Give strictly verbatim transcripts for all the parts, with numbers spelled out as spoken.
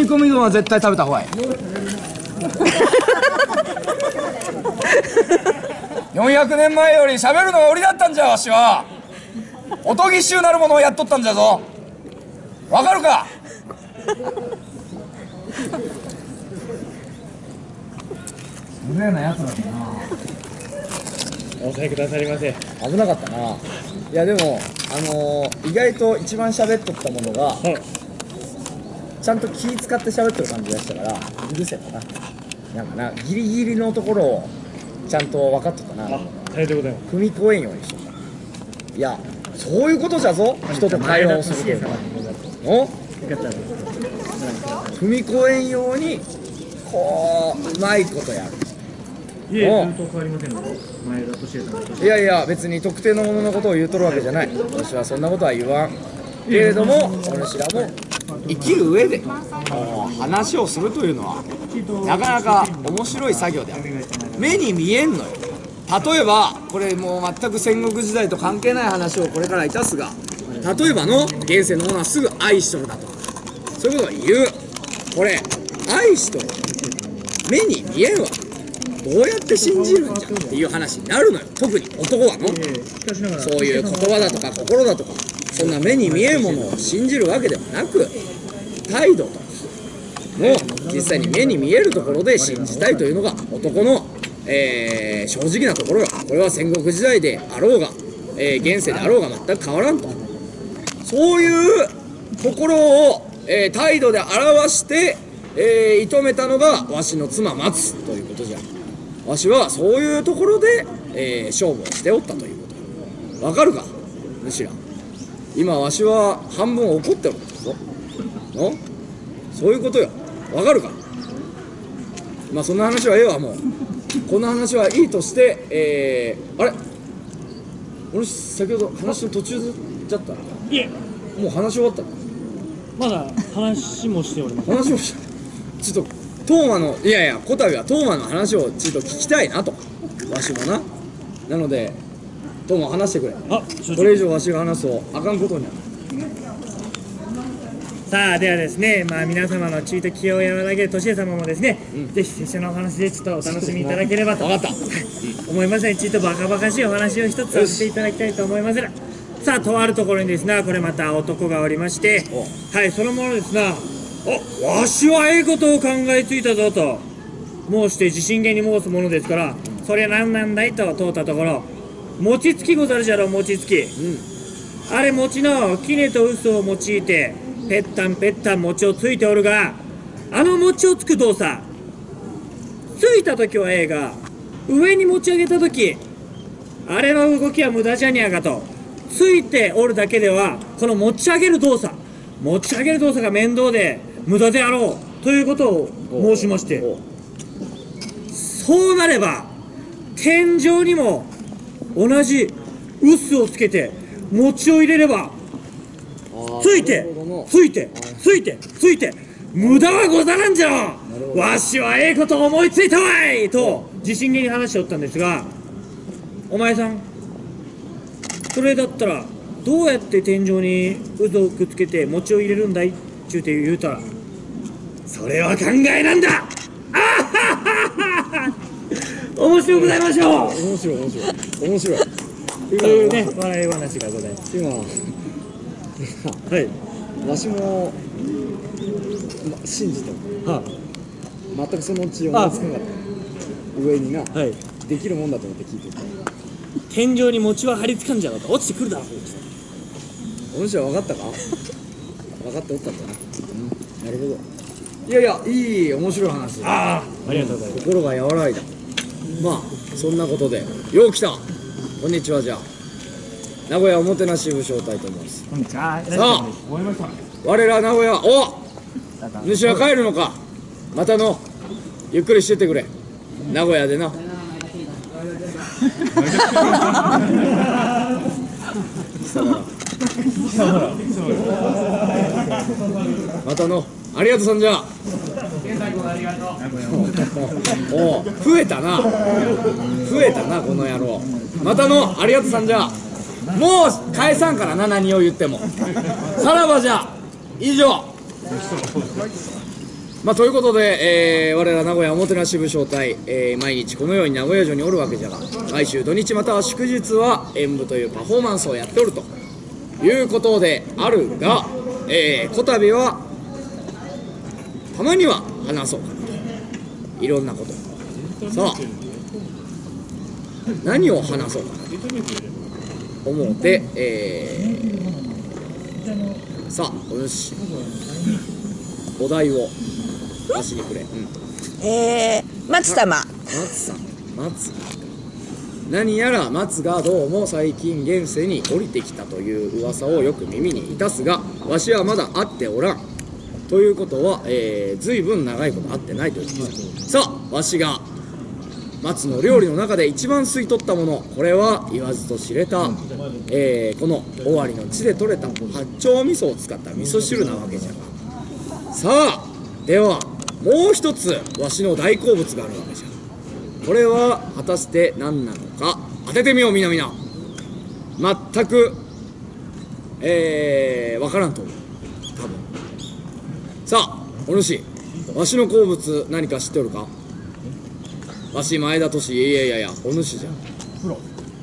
込み丼は絶対食べた方がいい。よんひゃくねんまえより喋るのが売りだったんじゃ。わしはおとぎ衆なるものをやっとったんじゃぞ。わかるか。無礼なやつなんだな。 お抑えくださりませ。 危なかったな。いやでもあのー、意外と一番喋っとったものが、はい、ちゃんと気使って喋ってる感じがしたから許せたな。なんかな、ギリギリのところをちゃんと分かっとったな。 あ、ありがとうございます。 踏み越えんようにしとった。いやそういうことじゃぞ、人と会話をするというのは。お踏み越えんようにこううまいことやる。 いえ、ずっと変わりませんので、前田利恵さん。 いやいや、別に特定のもののことを言うとるわけじゃない。私はそんなことは言わんけれども、私らも生きる上で話をするというのはなかなか面白い作業である。目に見えんのよ。例えばこれもう全く戦国時代と関係ない話をこれからいたすが、例えばの現世のものはすぐ愛しとるだとか、そういうことを言う。これ愛しとる目に見えんわ。どうやって信じるんじゃっていう話になるのよ。特に男はの、そういう言葉だとか心だとか、そんな目に見えるものを信じるわけではなく、態度とも実際に目に見えるところで信じたいというのが男の、えー、正直なところよ。これは戦国時代であろうが、えー、現世であろうが全く変わらんと。そういうところを、えー、態度で表して、えー、射止めたのがわしの妻松ということじゃ。わしはそういうところで、えー、勝負をしておったということ。わかるか、むしろ今わしは半分怒っておるんだぞの。そういうことよ。わかるか。まあそんな話はええわ。もうこの話はいいとして、えー、あれ俺先ほど話の途中じゃった。 いえ、 もう話し終わった。 まだ話もしております。 話もしちょっとトーマの、いやいや、こたびはトーマの話をちょっと聞きたいなと、わしもな。なのでトーマ話してくれ。あ、これ以上わしが話すとあかんことになる。 さあ、ではですね、まあ皆様の注意と気を和らげる利恵様もですね、うん、ぜひ拙者のお話でちょっとお楽しみいただければと分かった思いますので、ちょっとバカバカしいお話を一つさせていただきたいと思います。さあ、とあるところにですね、これまた男がおりまして、はい、そのものですな、お、わしはええことを考えついたぞと申して自信げに申すものですから、それは何なんだいと問うたところ、餅つきござるじゃろ。餅つき、うん、あれ餅の杵と嘘を用いてぺったんぺったん餅をついておるが、あの餅をつく動作、ついた時はええが上に持ち上げた時、あれの動きは無駄じゃにゃがと、ついておるだけではこの持ち上げる動作持ち上げる動作が面倒で無駄であろうということを申しまして、そうなれば天井にも同じ臼をつけて餅を入れれば、ついてついてついてついて無駄はござらんじゃろ。わしはええことを思いついたわいと自信げに話しておったんですが、お前さん、それだったらどうやって天井に渦をくっつけて餅を入れるんだいっちゅうて言うたら、それは考えなんだ。あははは面白くございましょう。 面白い面白い面白いというね、笑い話がございます。 今はいわしも、ま、信じてる、はあ、全くそのうち思いつかなかった。上にな、はい、できるもんだと思って聞いてた。 天井に餅は張り付かんじゃろうと、落ちてくるだろう。 お主は分かったか分かっておったんだな、うん、なるほど。いやいや、いい面白い話。 ああ、ありがとうございます。 心が和らいだ。まあそんなことでよう来た。こんにちは。じゃあ名古屋おもてなし部招待と申す。 こんにちは。 さあ、我ら名古屋、お主は帰るのか。またのゆっくりしててくれ。名古屋でな。またのありがとうさんじゃ。お増えたな増えたなこの野郎。またのありがとうさんじゃ。もう返さんからな、何を言っても。さらばじゃ。以上。 まあということで、えー、我ら名古屋おもてなし部招待、えー、毎日このように名古屋城におるわけじゃが、毎週土日または祝日は演舞というパフォーマンスをやっておるということであるが、えー、こたびはたまには話そうかなと、いろんなこと。さあ何を話そうかなと思うて、えー、さあよしお題を出しにくれ。うん、 えー、松様。 松さん、松。何やら松がどうも最近現世に降りてきたという噂をよく耳にいたすが、わしはまだ会っておらん。ということは、えー、ずいぶん長いこと会ってないということです。さあ、わしが松の料理の中で一番吸い取ったもの、これは言わずと知れた、えー、この尾張の地で採れた八丁味噌を使った味噌汁なわけじゃが、さあではもう一つわしの大好物があるわけじゃ。これは果たして何なのか当ててみよう。みなみな全くえー、分からんと思う多分。さあお主、わしの好物何か知っておるか。わし前田利家、いやいやいやお主じゃ。黒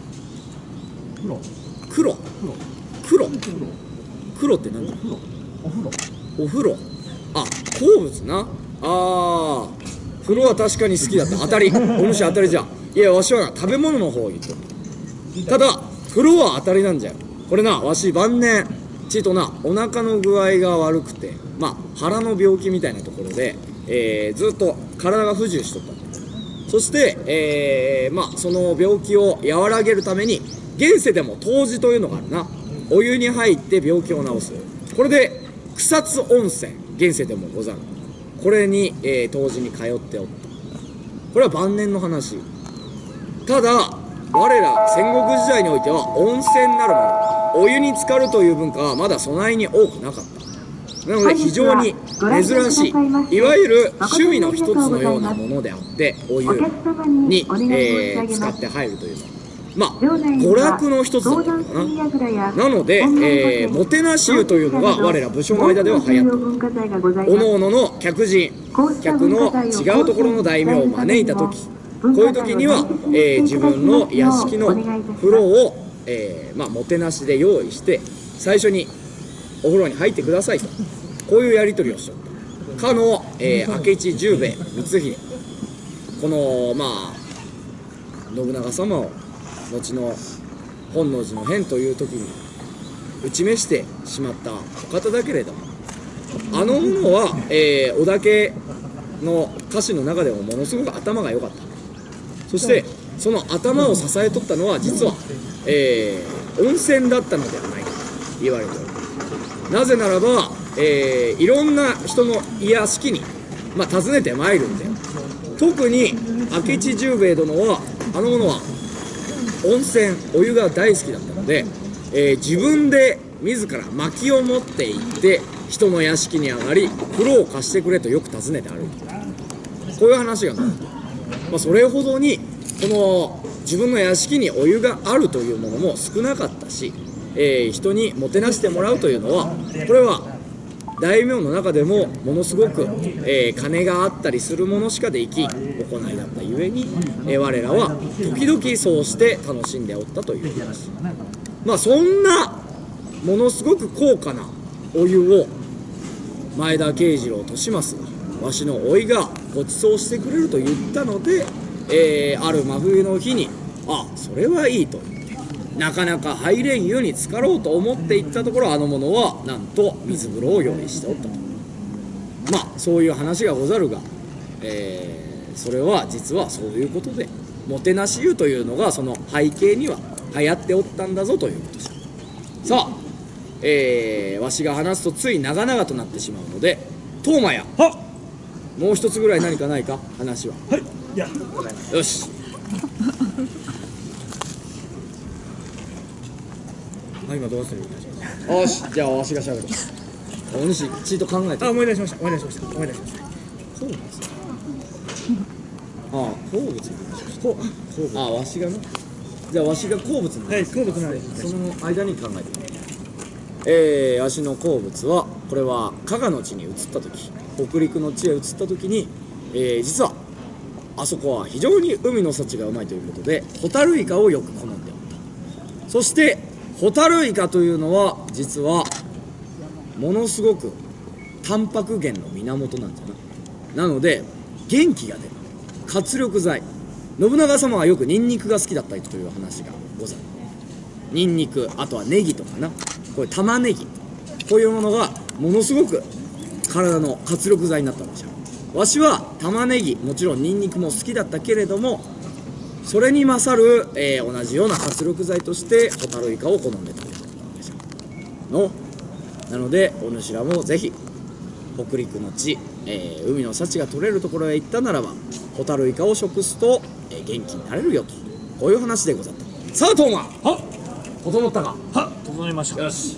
黒黒黒って何だ。お風呂お風呂。あ、好物な。あー、風呂は確かに好きだった。当たり。お主当たりじゃ。いやわしはな食べ物の方を言ってる。ただ風呂は当たりなんじゃよ。これな、わし晩年ちとなお腹の具合が悪くて、まあ腹の病気みたいなところで、えー、ずっと体が不自由しとったんだ。そして、えー、まあその病気を和らげるために現世でも湯治というのがあるな。お湯に入って病気を治す。これで草津温泉、現世でもござる。これに、えー、湯治に通っておった。これは晩年の話。ただ我ら戦国時代においては温泉なるもの、お湯に浸かるという文化はまだ備えに多くなかった。なので非常に珍しい、いわゆる趣味の一つのようなものであって、お湯に、えー、使って入るというのはまあ娯楽の一つだったのかな。なので、えー、もてなし湯というのが我ら武将の間では流行っている。おのおのの客人客の違うところの大名を招いた時、こういう時には、えー、自分の屋敷の風呂を、えーまあ、もてなしで用意して最初にお風呂に入ってくださいと、こういうやり取りをしよった。かの、えー、明智十兵衛光秀、このまあ信長様を後の本能寺の変という時に打ち召してしまったお方だけれども、あのものは、えー、織田家の歌詞の中でもものすごく頭が良かった。そしてその頭を支えとったのは実は、えー、温泉だったのではないかと言われておる。なぜならば、えー、いろんな人の屋敷に、まあ、訪ねてまいるんだよ。特に明智十兵衛殿はあの者は温泉、お湯が大好きだったので、えー、自分で自ら薪を持って行って人の屋敷に上がり風呂を貸してくれとよく訪ねて歩いている。こういう話がない。まあ、それほどにこの自分の屋敷にお湯があるというものも少なかったし、えー、人にもてなしてもらうというのはこれは大名の中でもものすごく、えー、金があったりするものしかできん行いだったゆえに、えー、我らは時々そうして楽しんでおったという話。まあそんなものすごく高価なお湯を前田慶次郎利政がわしの甥いがご馳走してくれると言ったので、えー、ある真冬の日にあそれはいいと言ってなかなか入れん湯に浸かろうと思って行ったところ、あの者はなんと水風呂を用意しておったと。まあそういう話がござるが、えー、それは実はそういうことでもてなし湯というのがその背景には流行っておったんだぞということじゃ。さあ、えー、わしが話すとつい長々となってしまうので、當麻やはもう一つぐらい何かないか話は。 はい、いやよしあ、今どうする？よし、じゃあわしがしゃべる。お主ちっと考えて。 あ、思い出しました思い出しました思い出しました好物。ああ、好物。好物。ああ、わしがな。じゃあわしが好物な。 はい、好物なんです。 その間に考えてみる。えー、わしの好物はこれは加賀の地に移った時、 北陸の地へ移った時に、えー、実はあそこは非常に海の幸がうまいということでホタルイカをよく好んでおった。そしてホタルイカというのは実はものすごくタンパク源の源なんじゃな。なので元気が出る活力剤。信長様はよくニンニクが好きだったという話がござる。ニンニク、あとはネギとかな、これ玉ねぎ、こういうものがものすごく体の活力剤になったんでしょう。わしは玉ねぎ、もちろんニンニクも好きだったけれども、それに勝る、えー、同じような活力剤としてホタルイカを好んで食べてたんでしょうの。なのでお主らもぜひ北陸の地、えー、海の幸が取れるところへ行ったならばホタルイカを食すと、えー、元気になれるよと、こういう話でござった。さあトーマ、 はっ、 整ったか。 はっ、整いました。 よし。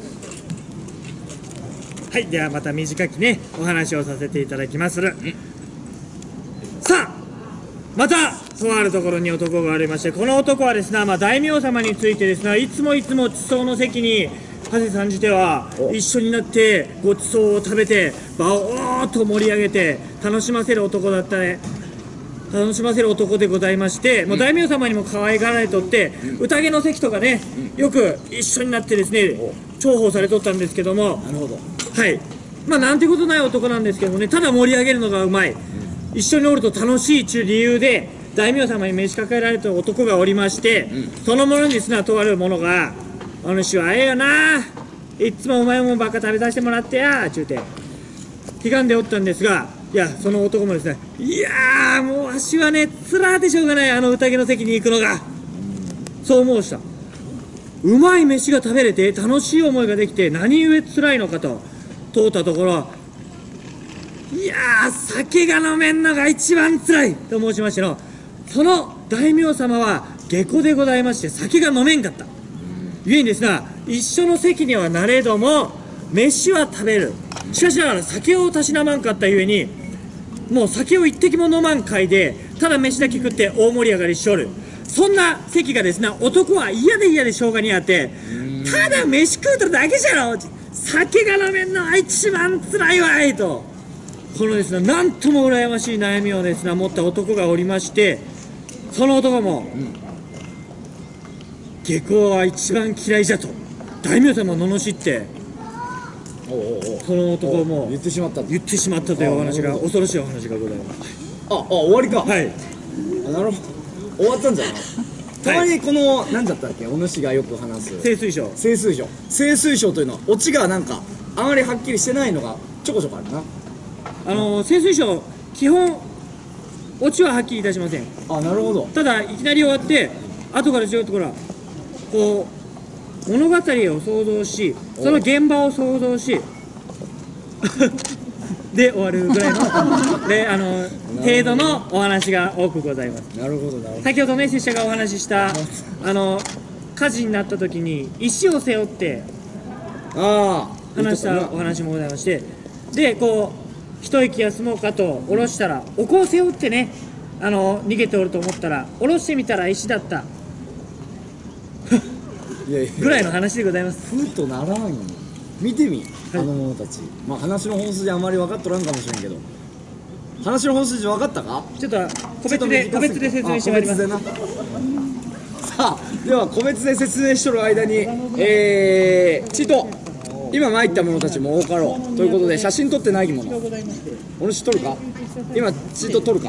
はい、ではまた短きねお話をさせていただきまする。さあまたとあるところに男がありまして、この男はですね、まあ、大名様についてですね、いつもいつも地層の席に長谷さんじては一緒になってごちそうを食べて場をおーっと盛り上げて楽しませる男だったね。楽しませる男でございまして、もう大名様にも可愛がられとって、宴の席とかね、よく一緒になってですね重宝されとったんですけども、 なるほど。 はい、まあなんてことない男なんですけどもね、ただ盛り上げるのがうまい、一緒におると楽しいっちゅう理由で大名様に召し抱えられた男がおりまして、その者にですねとある者が「お主はええよな、いっつもお前もばっか食べさせてもらってや」ちゅうてひがんでおったんですが、いやその男もですね、いやーもうわしはねつらーでしょうがない、あの宴の席に行くのが、そう思うした。うまい飯が食べれて楽しい思いができて何故つらいのかと問うたところ、いやー酒が飲めんのが一番つらいと申しましての、その大名様は下戸でございまして酒が飲めんかった。ゆえにですが一緒の席にはなれども飯は食べる、しかしながら酒をたしなまんかったゆえにもう酒を一滴も飲まんかいでただ飯だけ食って大盛り上がりしおる。そんな席がですね、男は嫌で嫌でしょうがにあって、ただ飯食うとるだけじゃろ、酒が飲めんのは一番つらいわいと、このですねなんとも羨ましい悩みをですね持った男がおりまして、その男も、うん、下戸は一番嫌いじゃと大名様を罵って、おうおうおう、その男も言ってしまった言ってしまったというお話が、恐ろしいお話がございます。 ああ、終わりか。 はい、 あ、なるほど、終わったんじゃない。たまにこの何だったっけ、お主がよく話す清水賞清水賞清水賞というのはオチがなんかあまりはっきりしてないのがちょこちょこあるな。 あの清水賞基本オチははっきりいたしません。 あ、なるほど。 ただいきなり終わって後からしようところこう物語を想像し、その現場を想像しで終わるぐらいので、あの程度のお話が多くございます。 なるほどなるほど。 先ほどね拙者がお話ししたあの火事になった時に石を背負って話したお話もございまして、でこう一息休もうかと下ろしたらお香を背負ってね、あの逃げておると思ったら下ろしてみたら石だったいやいやぐらいの話でございます。 ふーっとならんよ。見てみ、あの者たち、まあ話の本筋あんまり分かっとらんかもしれんけど、話の本筋分かったか。 ちょっと個別で個別で説明してまいります。 さあでは個別で説明しとる間に、えー、ちと今参った者たちも多かろうということで写真撮ってないもの、お主撮るか。今ちと撮るか。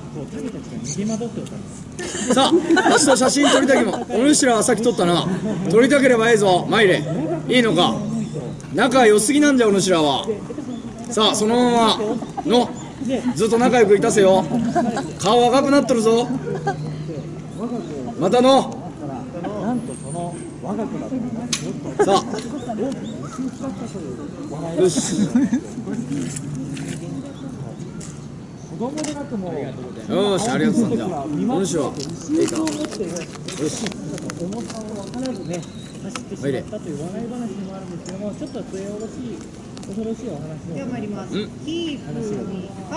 さあわしと写真撮りたきも、お主らはさっき撮ったな。撮りたければええぞ、参れ。いいのか。仲良すぎなんじゃお主らは。さあそのままのずっと仲良くいたせよ。顔赤くなっとるぞ。またのさあよしよし、ありがとうさん。じゃあお主はいいか。よし参れ。 という笑い話にもあるんですけども、ちょっと末恐ろしい恐ろしいお話を。では参ります。キープには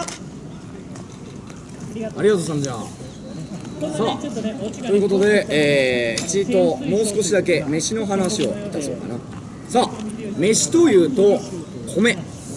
ありがとうさん。じゃあさあということで、えー、ちーともう少しだけ飯の話をいたそうかな。さあ飯というと米、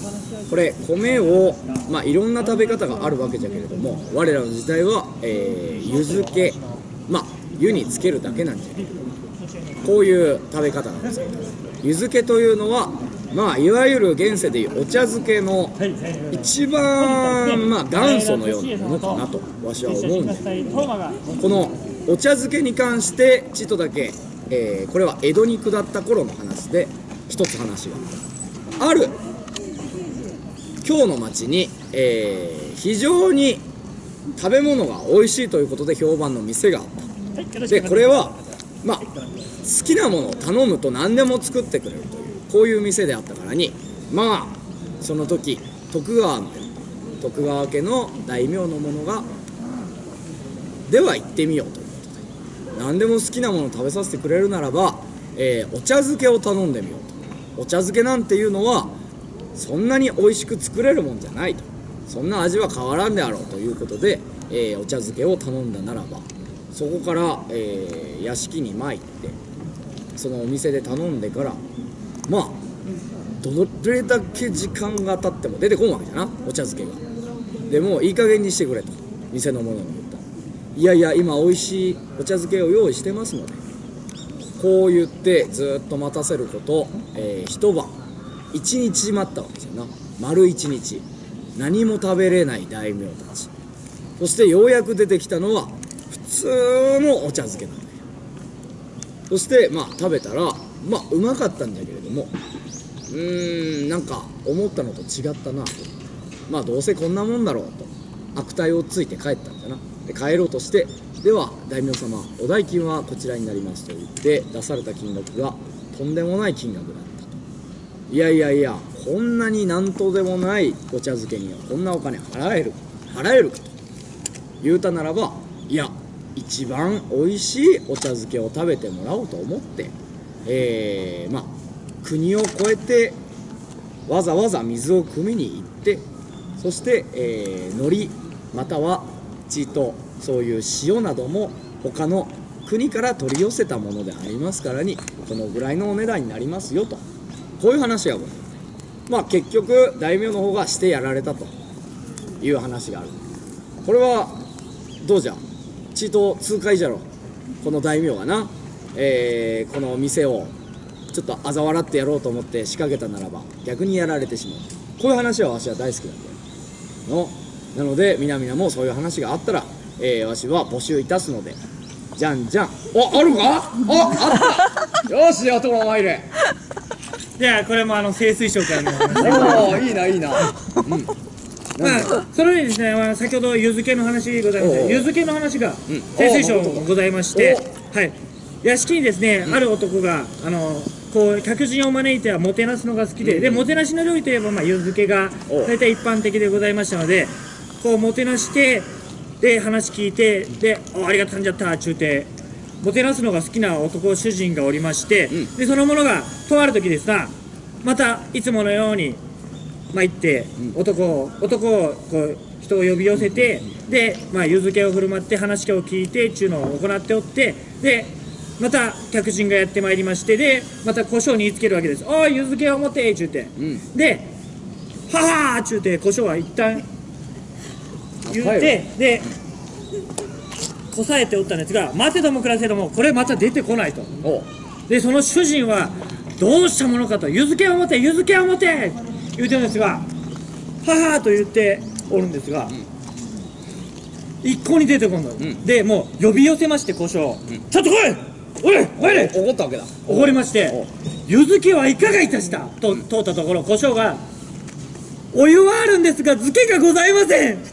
これ米を、まあ、いろんな食べ方があるわけじゃけれども、我らの時代は、えー、湯漬け、まあ湯につけるだけなんじゃけど、こういう食べ方なんですけど、湯漬けというのは、まあいわゆる現世でいうお茶漬けの一番、まあ、元祖のようなものかなとわしは思うんです。このお茶漬けに関してちょっとだけ、えー、これは江戸に下った頃の話で一つ話がある。京の町に、えー、非常に食べ物が美味しいということで評判の店があった。でこれはまあ好きなものを頼むと何でも作ってくれるというこういう店であったからに、まあその時徳川の徳川家の大名の者がでは行ってみようということで、何でも好きなものを食べさせてくれるならば、えー、お茶漬けを頼んでみようと。お茶漬けなんていうのはそんなに美味しく作れるもんじゃないと、そんな味は変わらんであろうということで、えー、お茶漬けを頼んだならば、そこから、えー、屋敷に参ってそのお店で頼んでから、まあどれだけ時間が経っても出てこんわけじゃな、お茶漬けが。でもいい加減にしてくれと店の者に言った。いやいや今美味しいお茶漬けを用意してますので、こう言ってずっと待たせること、えー、一晩一日待ったわけですよな。丸一日何も食べれない大名たち。そしてようやく出てきたのは普通のお茶漬けなんだよ。そしてまあ食べたらまあうまかったんだけれども、うーんなんか思ったのと違ったなと。まあどうせこんなもんだろうと悪態をついて帰ったんだな。で帰ろうとして、では大名様お代金はこちらになりますと言って出された金額がとんでもない金額だったと。いやいやいや、こんなになんとでもないお茶漬けにはこんなお金払える払えるかと言うたならば、いや一番おいしいお茶漬けを食べてもらおうと思って、えー、まあ国を越えてわざわざ水を汲みに行って、そして、えー、海苔または血とそういう塩なども他の国から取り寄せたものでありますからに、このぐらいのお値段になりますよと、こういう話がございます。まあ結局大名の方がしてやられたという話がある。これはどうじゃ、血と痛快じゃろこの大名がな、えー、この店をちょっと嘲笑ってやろうと思って仕掛けたならば逆にやられてしまう。こういう話はわしは大好きなんだよの。なので皆々もそういう話があったら、えー、わしは募集いたすので、じゃんじゃん。お、あるか？あ、あったよし、あとは参れ。 じゃあこれもあの清水省からの話。 おー、いいないいな。うん。 まあ、それにですね、まあ、先ほど湯漬けの話ございました。湯漬けの話が清水省ございまして、はい、屋敷にですね、ある男があのこう客人を招いてはもてなすのが好きで、でもてなしの料理といえば、まあ、湯漬けが大体一般的でございましたので、こうもてなしてで話聞いて、で「ありがとうじゃった」っちゅうてもてなすのが好きな男主人がおりまして、でその者がとある時ですが、またいつものようにまあ行って男を男をこう人を呼び寄せて、でまあ湯漬けを振る舞って話を聞いてっちゅうのを行っておって、でまた客人がやってまいりまして、でまた胡椒に言いつけるわけです。おい湯漬けを持てっちゅうて、でははーっちゅうて胡椒は一旦言って、でこさえておったんですが、待てども暮らせどもこれまた出てこないと。でその主人はどうしたものかと、湯漬けを持て湯漬けを持て言うてるんですが、ははーと言っておるんですが、一向に出てこんの、うん、でもう呼び寄せまして胡椒、うん、ちょっと来いおいおいれ怒ったわけだ。 怒りまして、湯漬けはいかがいたしたと通ったところ、胡椒がお湯はあるんですが漬けがございません。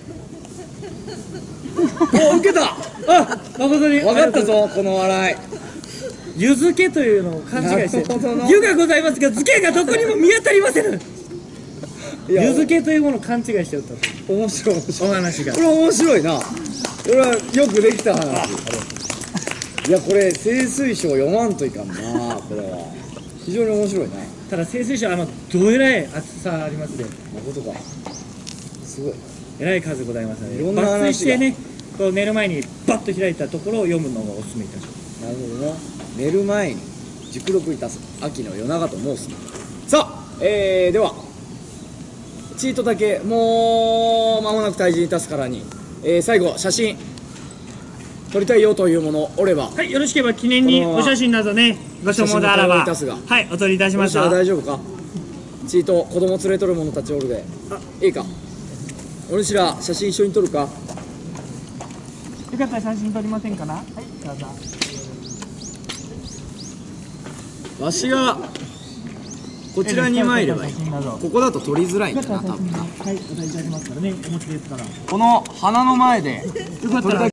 お、受けた。 あ、誠に分かったぞこの笑い。 湯漬けというのを勘違いして、湯がございますが漬けがどこにも見当たりません。湯漬けというものを勘違いしておった。 面白い面白いお話が。 これ面白いな。これはよくできた話。いやこれ清水賞読まんといかんな。これは非常に面白いな。 ただ清水賞あのどえらい厚さありますね。 誠か。すごい。 えらい数ございますので、 いろんな話が抜粋してね、こう寝る前にバッと開いたところを読むのがおすすめいたします。 なるほどな。寝る前に熟読いたす秋の夜長と申す。さあ、えー、ではチートだけもう間もなく退治に立つからに、えー、最後写真撮りたいよというものおれば、 はい、よろしければ記念にお写真などねご所望であらば、はいお撮りいたしました。 大丈夫か。チート子供連れとる者たちおるで、いいか、お主ら写真一緒に撮るか。 よかったら写真撮りませんかな。はい、どうぞ。 わしがこちらに参ればいい。ここだと撮りづらいんだな、多分な。 はい、お撮りいたしますからね、お持ちですから。 この花の前で撮りたい